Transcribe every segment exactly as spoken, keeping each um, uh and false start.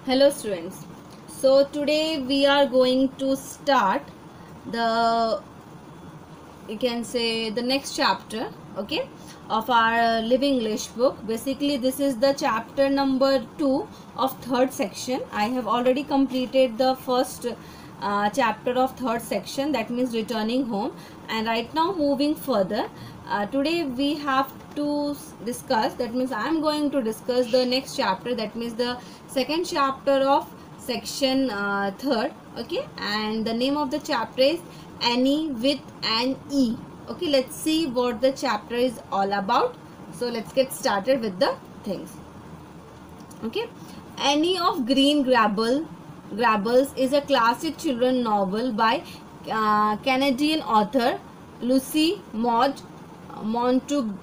Hello students. So today we are going to start the you can say the next chapter, okay, of our living English book. Basically this is the chapter number two of third section. I have already completed the first uh, chapter of third section, that means returning home, and right now moving further. Uh, today we have to discuss, that means I am going to discuss the next chapter, that means the second chapter of section uh, third, okay, and the name of the chapter is Annie with an E. Okay, let's see what the chapter is all about. So let's get started with the things. Okay, Annie of Green Grabble Grabbles is a classic children novel by uh, Canadian author Lucy Maud Montu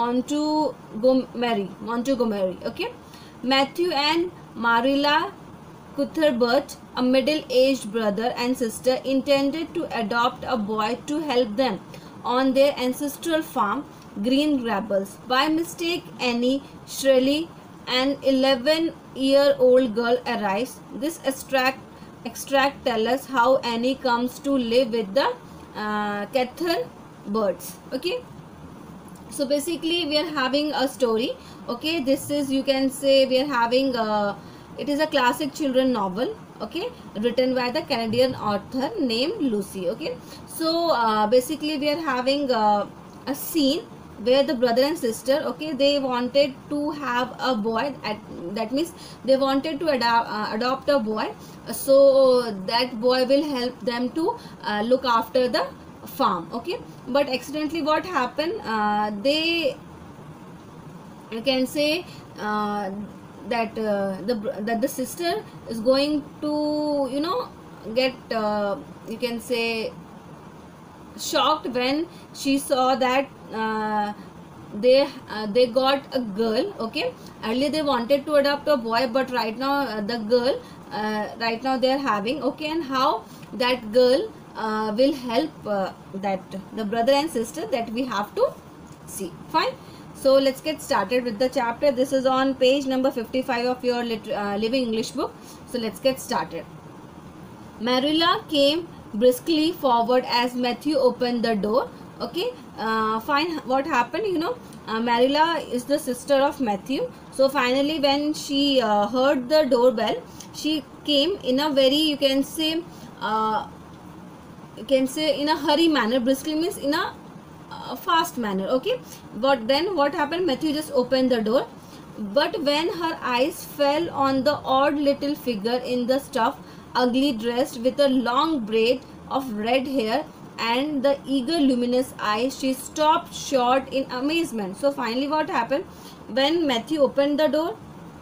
Montgomery. Montgomery. Okay, Matthew and Marilla Cuthbert, a middle-aged brother and sister, intended to adopt a boy to help them on their ancestral farm, Green Gables. By mistake, Annie Shirley, an eleven-year-old girl, arrives. This extract extract tells us how Annie comes to live with the uh, Cuthberts. Okay. So basically, we are having a story. Okay, this is, you can say, we are having a, it is a classic children novel, okay, written by the Canadian author named Lucy. Okay, so uh, basically we are having uh, a scene where the brother and sister, okay, they wanted to have a boy, at, that means they wanted to adopt, uh, adopt a boy, so that boy will help them to uh, look after the farm. Okay, but accidentally what happened, uh, they, you can say, uh, that uh, the that the sister is going to, you know, get uh, you can say shocked when she saw that uh, they uh, they got a girl. Okay, earlier they wanted to adopt a boy, but right now uh, the girl uh, right now they are having, okay, and how that girl uh, will help uh, that the brother and sister, that we have to see. Fine. So let's get started with the chapter. This is on page number fifty-five of your lit uh, Living English book. So let's get started. Marilla came briskly forward as Matthew opened the door. Okay, uh, fine. What happened? You know, uh, Marilla is the sister of Matthew. So finally, when she uh, heard the doorbell, she came in a very, you can say, uh, you can say in a hurry manner. Briskly means in a a fast manner. Okay, but then what happened, Matthew just opened the door, but when her eyes fell on the odd little figure in the stuff ugly dressed with a long braid of red hair and the eager luminous eyes, she stopped short in amazement. So finally what happened, when Matthew opened the door,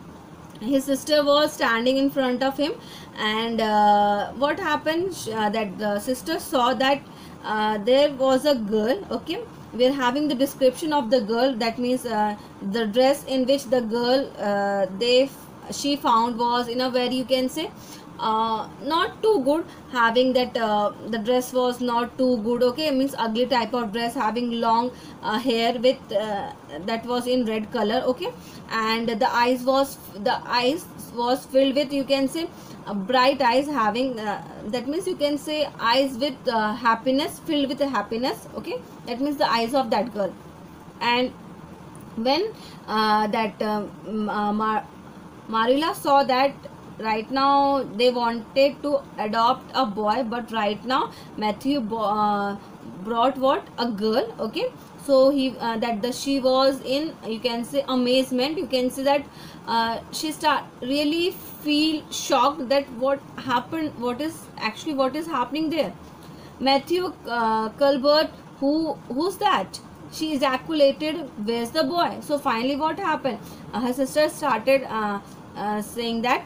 his sister was standing in front of him, and uh, what happened, uh, that the sister saw that uh, there was a girl. Okay, we are having the description of the girl, that means uh, the dress in which the girl uh, they she found was in a very, you can say, uh, not too good, having that uh, the dress was not too good. Okay, it means ugly type of dress, having long uh, hair with uh, that was in red color. Okay, and the eyes was the eyes was filled with, you can say, uh, bright eyes, having uh, that means, you can say, eyes with uh, happiness, filled with happiness. Okay, that means the eyes of that girl. And when uh, that uh, uh, Mar Marilla saw that right now they wanted to adopt a boy, but right now Matthew uh, brought what, a girl. Okay, so he uh, that the she was in, you can say, amazement. You can say that uh, she start really feel shocked that what happened, what is actually what is happening there. Matthew uh, Cuthbert, who who's that? She ejaculated, where's the boy? So finally what happened, uh, her sister started uh, uh, saying that,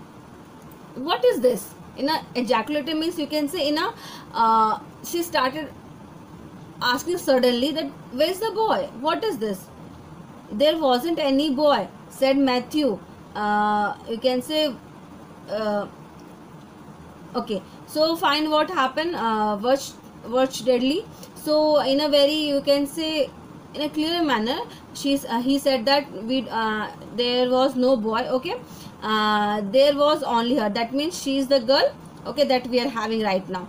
what is this? In a ejaculated means, you can say, in a uh, she started asking suddenly that, where's the boy? What is this? There wasn't any boy, said Matthew. Uh, you can say, uh, okay, so find what happened, uh, watch, watch deadly. So in a very, you can say, in a clear manner, she's uh, he said that we uh, there was no boy. Okay, uh, there was only her. That means she is the girl, okay, that we are having right now.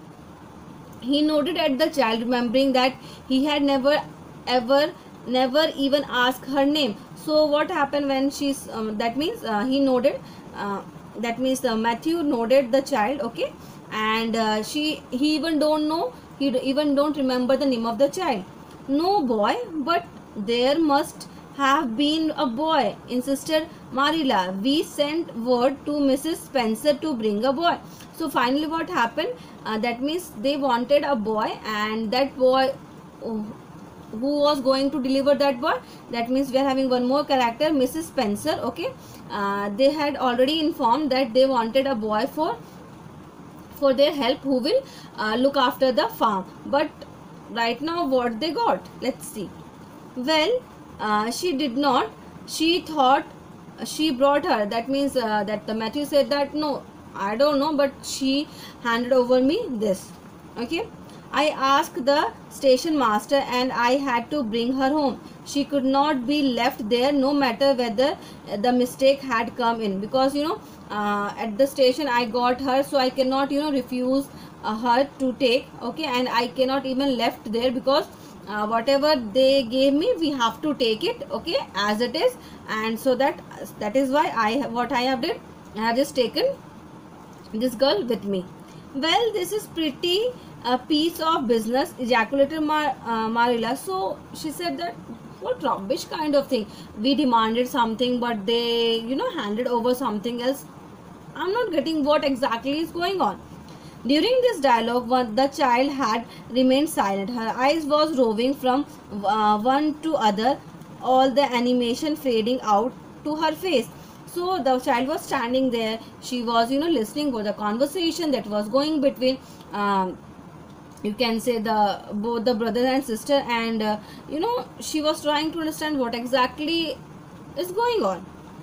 He nodded at the child, remembering that he had never ever never even asked her name. So what happened when she's um, that means uh, he nodded, uh, that means uh, Matthew nodded the child, okay, and uh, she he even don't know, he even don't remember the name of the child. No boy, but there must have been a boy, insisted Marilla. We sent word to Missus Spencer to bring a boy. So finally what happened, uh, that means they wanted a boy, and that boy, oh, who was going to deliver that boy, that means we are having one more character, Missus Spencer, okay. Uh, they had already informed that they wanted a boy for for their help, who will uh, look after the farm. But right now what they got, let's see. Well, uh, she did not, she thought she brought her, that means uh, that the Matthew said that no, I don't know, but she handed over me this, okay. I asked the station master and I had to bring her home. She could not be left there, no matter whether the mistake had come in, because you know uh, at the station I got her, so I cannot you know refuse uh, her to take, okay, and I cannot even left there, because uh, whatever they gave me, we have to take it, okay, as it is. And so that that is why I what I have did, I have just taken this girl with me. Well, this is pretty a piece of business, ejaculated Mar uh, Marilla. So she said that what rubbish kind of thing, we demanded something but they you know handed over something else. I'm not getting what exactly is going on. During this dialogue, one, the child had remained silent. Her eyes was roving from uh, one to other, all the animation fading out to her face. So the child was standing there. She was, you know, listening for the conversation that was going between, um, you can say, the both the brother and sister, and uh, you know, she was trying to understand what exactly is going on.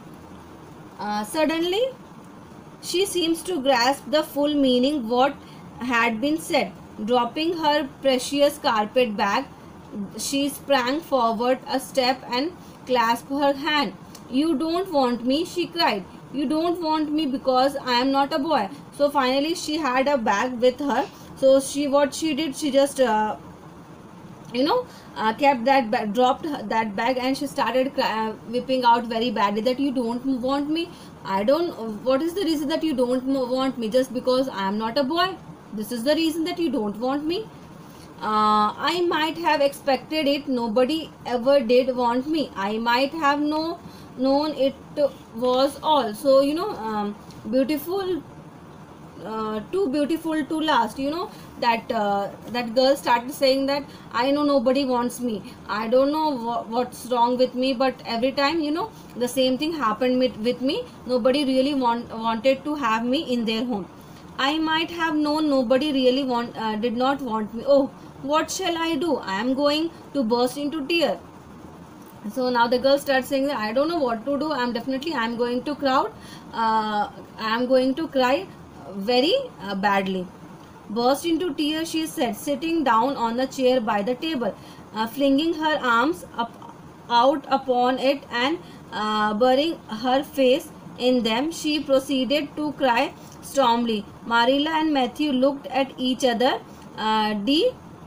Uh, suddenly, she seems to grasp the full meaning what had been said. Dropping her precious carpet bag, she sprang forward a step and clasped her hand. You don't want me, she cried. You don't want me because I am not a boy. So finally she had a bag with her. So she what she did, she just uh, you know uh, kept that bag, dropped that bag, and she started uh, whipping out very badly that you don't want me. I don't, what is the reason that you don't want me? Just because I am not a boy? This is the reason that you don't want me? Uh, I might have expected it. Nobody ever did want me. I might have no known it was all. So, you know, um, beautiful, uh, too beautiful to last, you know, that uh, that girl started saying that I know nobody wants me. I don't know wh what's wrong with me, but every time, you know, the same thing happened with, with me. Nobody really want, wanted to have me in their home. I might have known nobody really want uh, did not want me. Oh, what shall I do? I am going to burst into tears. So now the girl starts saying that I don't know what to do. I am definitely I am going to cry. Uh, I am going to cry very uh, badly. Burst into tears, she said, sitting down on the chair by the table, uh, flinging her arms up out upon it and uh, burying her face in them. She proceeded to cry stormily. Marilla and Matthew looked at each other uh, de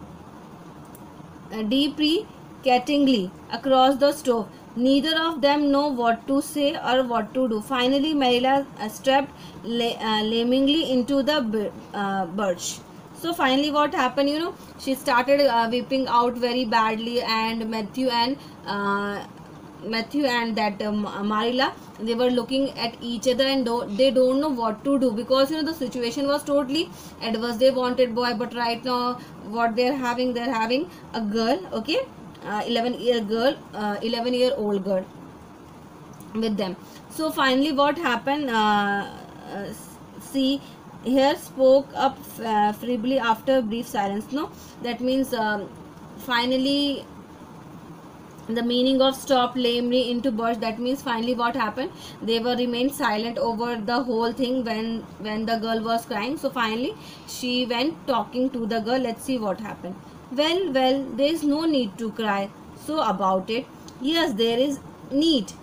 uh, deprecatingly across the stove. Neither of them know what to say or what to do. Finally, Marilla uh, stepped la uh, lamingly into the uh, birch. So finally, what happened? You know, she started uh, weeping out very badly, and Matthew and uh, Matthew and that um, Marilla, they were looking at each other, and do they don't know what to do, because you know the situation was totally adverse. They wanted boy, but right now what they're having, they're having a girl, okay, uh, eleven year girl, uh, eleven year old girl with them. So finally, what happened? Uh, uh, see. Here spoke up uh, feebly after a brief silence. No, that means um, finally the meaning of stop lamely into birch. That means finally what happened? They were remained silent over the whole thing when when the girl was crying. So finally she went talking to the girl. Let's see what happened. Well, well, there is no need to cry so about it. Yes, there is need.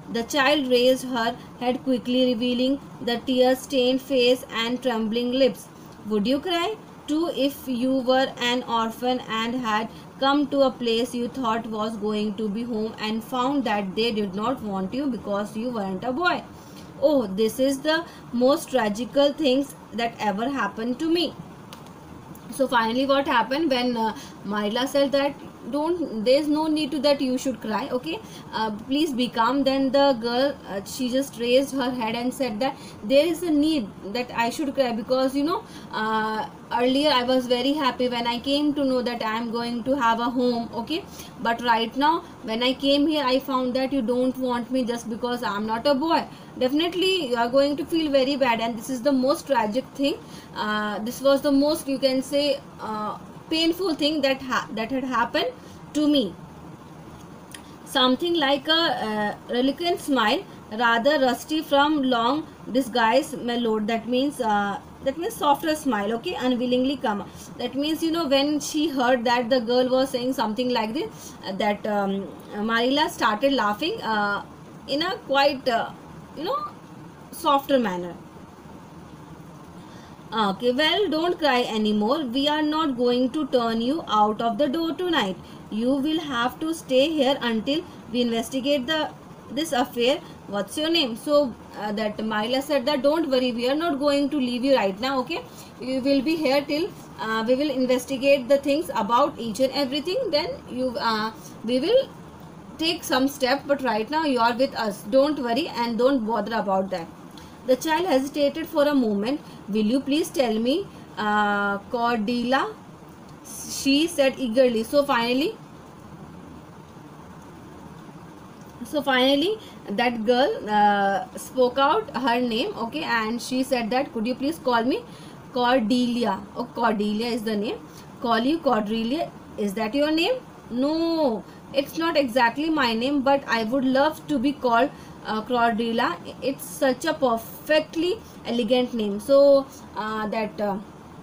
The child raised her head quickly, revealing the tear-stained face and trembling lips. Would you cry too if you were an orphan and had come to a place you thought was going to be home and found that they did not want you because you weren't a boy? Oh, this is the most tragical things that ever happened to me. So finally what happened when uh, Marilla said that don't, there's no need to that you should cry, okay, uh, please be calm. Then the girl, uh, she just raised her head and said that there is a need that I should cry because you know uh, earlier I was very happy when I came to know that I am going to have a home, okay, but right now when I came here I found that you don't want me just because I'm not a boy. Definitely you are going to feel very bad, and this is the most tragic thing. Uh, this was the most, you can say, uh, painful thing that ha that had happened to me. Something like a uh, reluctant smile, rather rusty from long disguise, mellowed. That means uh, that means softer smile, okay, unwillingly come. That means you know when she heard that the girl was saying something like this, uh, that um, Marilla started laughing uh, in a quite uh, you know softer manner. Okay, well, don't cry anymore. We are not going to turn you out of the door tonight. You will have to stay here until we investigate the this affair. What's your name? So uh, that Marilla said that don't worry, we are not going to leave you right now, okay? You will be here till uh, we will investigate the things about each and everything. Then you uh, we will take some step, but right now you are with us. Don't worry and don't bother about that. The child hesitated for a moment. Will you please tell me, uh, Cordelia? She said eagerly. So finally, so finally, that girl uh, spoke out her name. Okay, and she said that could you please call me Cordelia? Oh, Cordelia is the name. Call you Cordelia. Is that your name? No, it's not exactly my name, but I would love to be called uh, Cordelia. It's such a perfectly elegant name. So uh, that uh,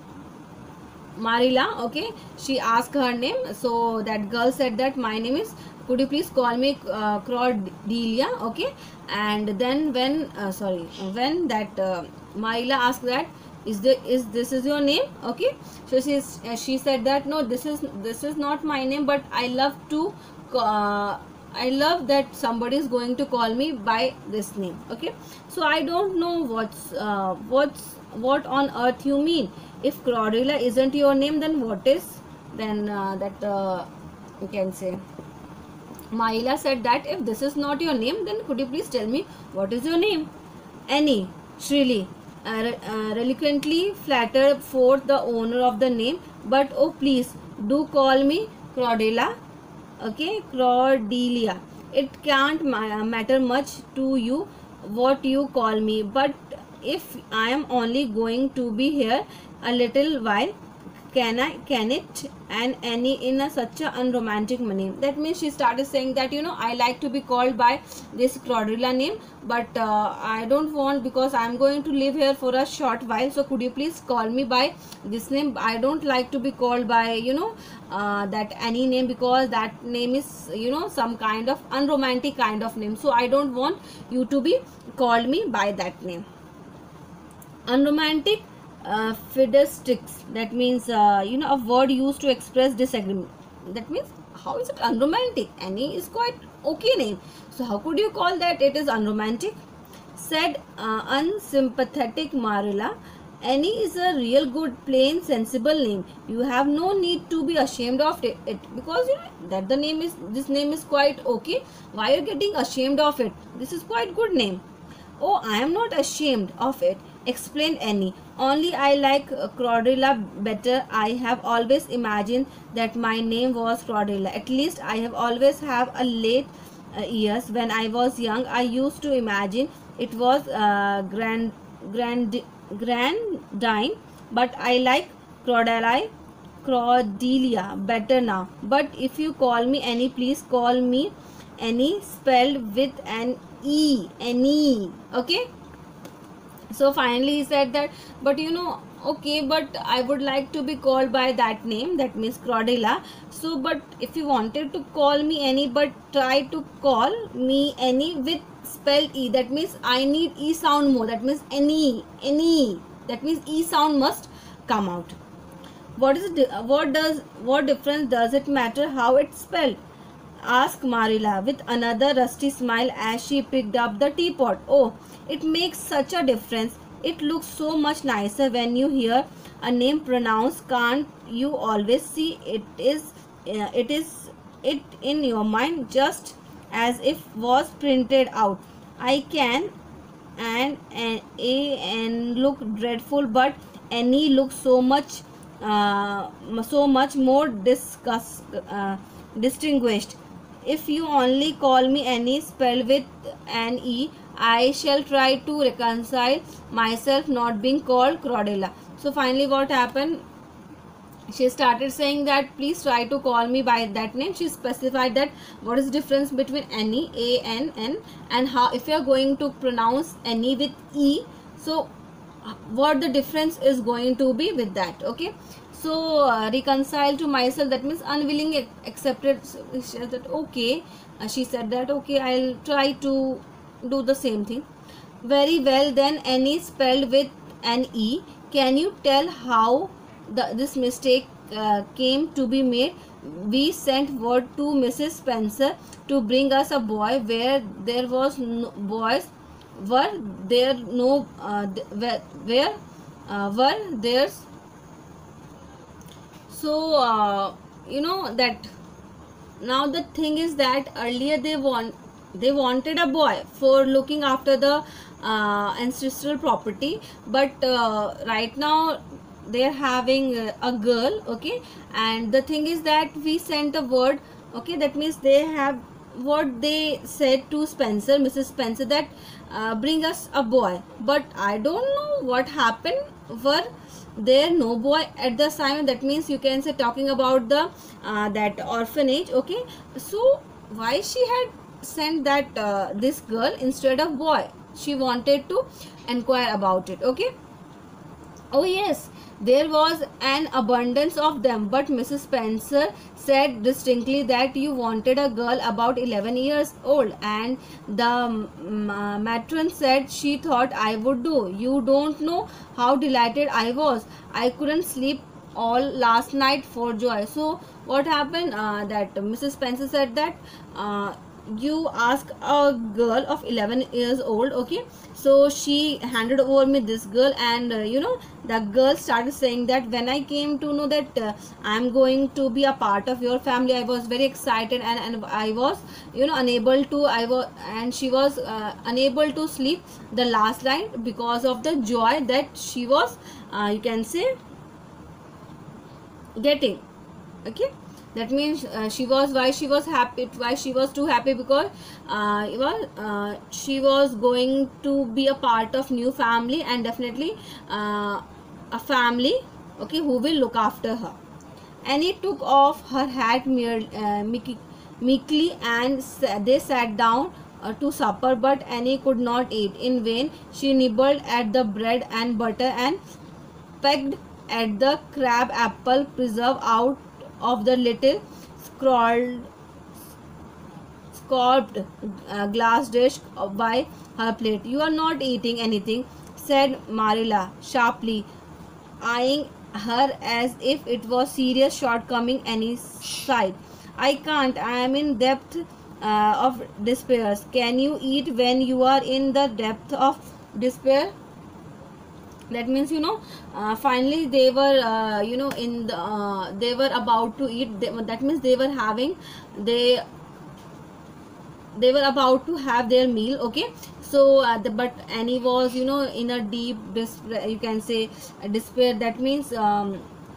Marilla, okay, she asked her name. So that girl said that my name is, could you please call me uh, Cordelia, okay. And then when uh, sorry when that uh, Marilla asked that is the is this is your name, okay, so she uh, she said that no, this is this is not my name, but I love to uh, I love that somebody is going to call me by this name, okay. So I don't know what's uh, what's what on earth you mean. If Cordelia isn't your name, then what is? Then uh, that uh, you can say Marilla said that if this is not your name, then could you please tell me what is your name? Annie, shrilly, uh, uh, reluctantly flattered forth the owner of the name. But oh please, do call me Cordelia, okay, Cordelia. It can't ma matter much to you what you call me, but if I am only going to be here a little while, can I can it? And Annie in a such a unromantic name. That means she started saying that you know I like to be called by this Cordelia name, but uh, I don't want because I am going to live here for a short while. So could you please call me by this name? I don't like to be called by you know uh, that Annie name, because that name is you know some kind of unromantic kind of name. So I don't want you to be called me by that name. Unromantic uh, fiddlesticks, that means uh, you know a word used to express disagreement. That means how is it unromantic? Annie is quite okay name, so how could you call that it is unromantic? Said uh, unsympathetic Marilla. Annie is a real good, plain, sensible name. You have no need to be ashamed of it, it because you know that the name is this name is quite okay. Why are you getting ashamed of it? This is quite good name. Oh, I am not ashamed of it, explained Annie. Only I like uh, Cordelia better. I have always imagined that my name was Cordelia. At least I have always have a late uh, years. When I was young, I used to imagine it was uh, grand, grand, grandine. But I like Cordelia, Cordelia better now. But if you call me Annie, please call me Annie, spelled with an E, Annie, okay. So finally he said that, but you know, okay, but I would like to be called by that name, that means Cordelia. So but if you wanted to call me Annie, but try to call me Annie with spelled E. That means I need E sound more. That means any, any. That means E sound must come out. What is it, what does what difference does it matter how it's spelled? Asked Marilla with another rusty smile as she picked up the teapot. Oh, it makes such a difference. It looks so much nicer when you hear a name pronounced. Can't you always see it is uh, it is it in your mind just as if was printed out? I can, and an A and look dreadful, but Annie looks so much uh, so much more discuss, uh, distinguished. If you only call me Annie spelled with an E, I shall try to reconcile myself not being called Cordelia. So finally what happened? She started saying that please try to call me by that name. She specified that what is the difference between Annie, A N N, and how if you are going to pronounce Annie with E, so what the difference is going to be with that. Okay, so uh, reconcile to myself, that means unwilling accepted. She said that okay, uh, she said that okay, I'll try to do the same thing. Very well then, Annie spelled with an E. Can you tell how the, this mistake uh, came to be made? We sent word to Missus Spencer to bring us a boy where there was no boys were there no uh, where, where uh, were there's so uh, you know that now the thing is that earlier they want they wanted a boy for looking after the uh, ancestral property, but uh, right now they're having a girl. Okay, and the thing is that we sent a word. Okay, that means they have what they said to Spencer, Missus Spencer, that uh, bring us a boy, but I don't know what happened. Were there no boy at the time? That means you can say talking about the uh, that orphanage. Okay, so why she had sent that uh, this girl instead of boy? She wanted to inquire about it. Okay, oh yes, there was an abundance of them, but Missus Spencer said distinctly that you wanted a girl about eleven years old, and the um, uh, matron said she thought I would do. You don't know how delighted I was. I couldn't sleep all last night for joy. So what happened? Uh, that Missus Spencer said that uh, you ask a girl of eleven years old. Okay, so she handed over me this girl, and uh, you know the girl started saying that when I came to know that uh, I'm going to be a part of your family, I was very excited, and, and I was you know unable to I was and she was uh, unable to sleep the last night because of the joy that she was uh, you can say getting. Okay, that means uh, she was why she was happy why she was too happy because uh, well, uh, she was going to be a part of new family, and definitely uh, a family, okay, who will look after her. Annie took off her hat mere, uh, meekly, and they sat down uh, to supper, but Annie could not eat. In vain she nibbled at the bread and butter and pecked at the crab apple preserve out of the little scrawled scorched uh, glass dish by her plate. You are not eating anything, said Marilla sharply, eyeing her as if it was serious shortcoming any side. I can't. I am in depth uh, of despair. Can you eat when you are in the depth of despair? That means you know uh, finally they were uh, you know in the uh, they were about to eat. They, that means they were having they they were about to have their meal. Okay, so uh, the, but Annie was you know in a deep despair, you can say despair. That means um,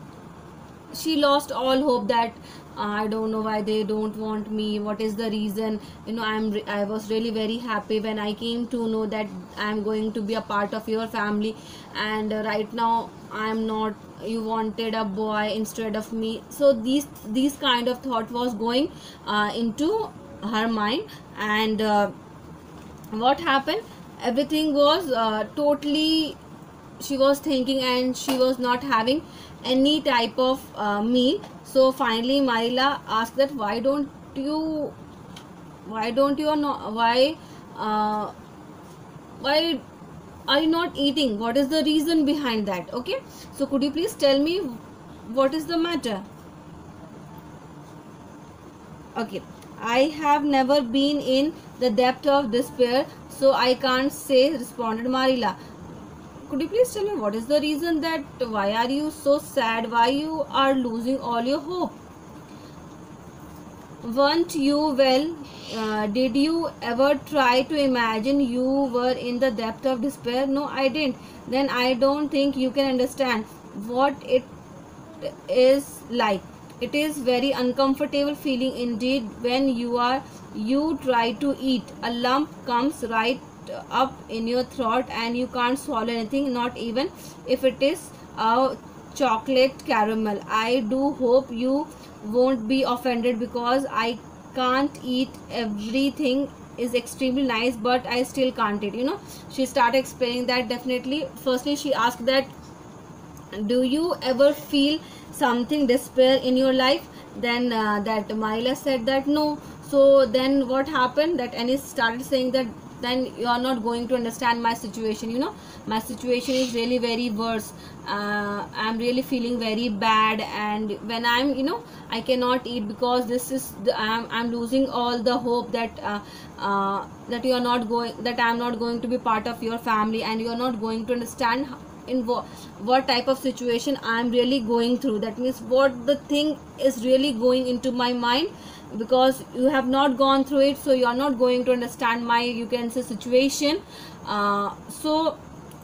she lost all hope that uh, I don't know why they don't want me, what is the reason. you know I'm I was really very happy when I came to know that I'm going to be a part of your family, and uh, right now I'm not. You wanted a boy instead of me. So these these kind of thought was going uh, into her mind, and uh, what happened, everything was uh, totally, she was thinking, and she was not having any type of uh, meal. So finally Marilla asked that why don't you why don't you know why uh, why are you not eating? What is the reason behind that? Okay, so could you please tell me what is the matter? Okay, I have never been in the depth of despair, so I can't say, responded Marila. Could you please tell me what is the reason, that why are you so sad, why you are losing all your hope? Weren't you well? Uh, did you ever try to imagine you were in the depth of despair? No, I didn't. Then I don't think you can understand what it is like. It is very uncomfortable feeling indeed when you are you try to eat. A lump comes right up in your throat and you can't swallow anything, not even if it is a chocolate caramel. I do hope you won't be offended because I can't eat everything is extremely nice, but I still can't eat, you know. She started explaining that definitely firstly she asked that, do you ever feel something despair in your life? Then uh, that Marila said that no. So then what happened, that Anis started saying that then you are not going to understand my situation, you know, my situation is really very worse. uh, I'm really feeling very bad, and when I'm, you know, I cannot eat because this is the, I'm, I'm losing all the hope that uh, uh, that you are not going, that I'm not going to be part of your family, and you are not going to understand in what, what type of situation I'm really going through. That means what the thing is really going into my mind, because you have not gone through it, so you are not going to understand my, you can say, situation. uh, so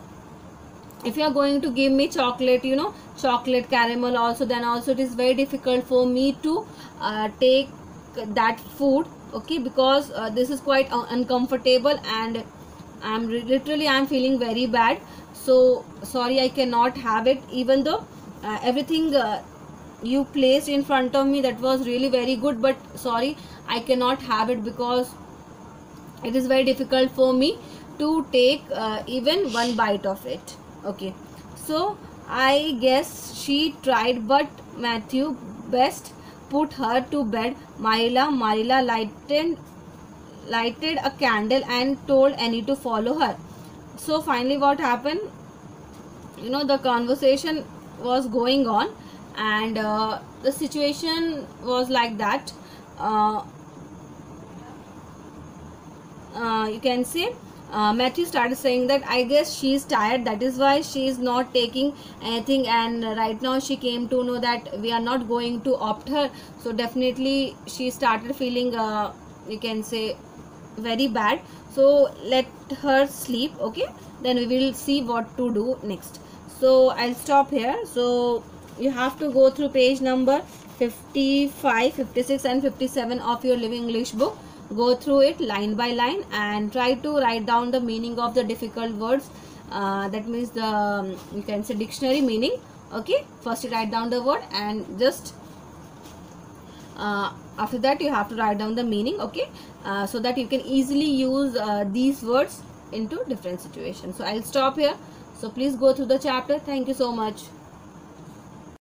if you are going to give me chocolate, you know, chocolate caramel also, then also it is very difficult for me to uh, take that food, okay, because uh, this is quite uh, uncomfortable, and I'm literally I'm feeling very bad. So sorry, I cannot have it, even though uh, everything uh, you placed in front of me, that was really very good, but sorry, I cannot have it because it is very difficult for me to take uh, even one bite of it. Okay, so I guess she tried, but Matthew best put her to bed. Marila Marila lighted lighted a candle and told Annie to follow her. So finally what happened, you know, the conversation was going on, and uh, the situation was like that. uh, uh, you can say uh, Matthew started saying that I guess she's tired, that is why she is not taking anything, and right now she came to know that we are not going to opt her, so definitely she started feeling uh, you can say very bad. So let her sleep, okay, then we will see what to do next. So I'll stop here. So you have to go through page number fifty-five, fifty-six and fifty-seven of your Living English book. Go through it line by line and try to write down the meaning of the difficult words. Uh, that means the um, you can say dictionary meaning. Okay, first you write down the word, and just uh, after that you have to write down the meaning. Okay, uh, so that you can easily use uh, these words into different situations. So I'll stop here. So please go through the chapter. Thank you so much.